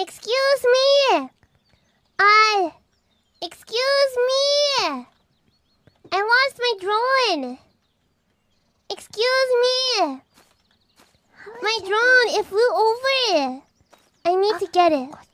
Excuse me. Excuse me. I lost my drone. Excuse me. My drone, it flew over. I need to get it.